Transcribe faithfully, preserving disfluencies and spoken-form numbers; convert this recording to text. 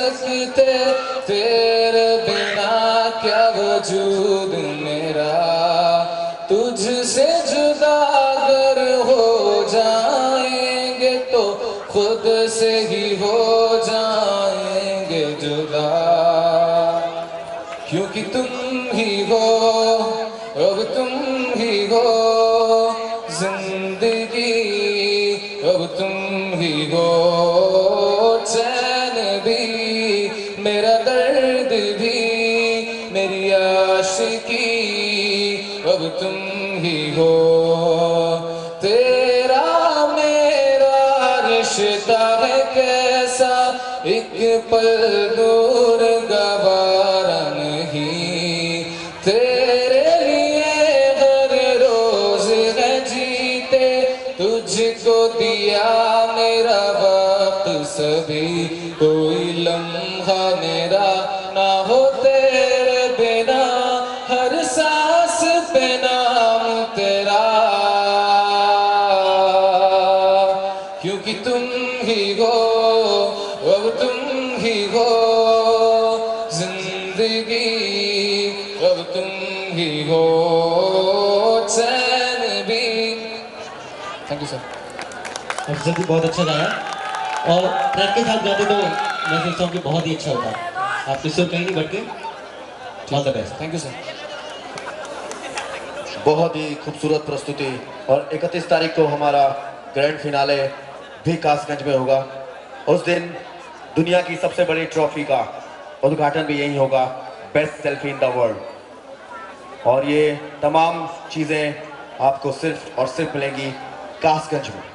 सकते, तेरे बिना क्या वजूद मेरा, तुझसे जुदा अगर हो जाएंगे तो खुद से ही हो जाएंगे जुदा, क्योंकि तुम ही हो, अब तुम ही हो जिंदगी, अब तुम ही हो चैन भी, मेरा दर्द भी, मेरी आशिकी, अब तुम ही हो। तेरा मेरा रिश्ता है कैसा, एक पल दूर गवारा नहीं, तेरे लिए हर रोज है जीते, तुझको दिया मेरा वक्त सभी, कोई लम्हा मेरा ना हो तेरे बिना, हर सांस पे नाम तेरा, क्योंकि तुम ही हो, अब तुम ही हो जिंदगी, अब तुम ही हो चैन भी। Thank you sir. Afzal ji बहुत अच्छा गाया, और ट्रैक के साथ गाते तो मैं सोचता हूँ कि बहुत ही अच्छा होता। आपके सुर कहीं नहीं भटके। All the best. Thank you sir. बहुत ही खूबसूरत प्रस्तुति। और इकतीस तारीख को हमारा ग्रैंड फिनाले भी कासगंज में होगा। उस दिन दुनिया की सबसे बड़ी ट्रॉफी का उद्घाटन भी यही होगा, best selfie in the world. और ये तमाम चीज़ें आपको सिर्फ और सिर्फ मिलेंगी कासगंज में।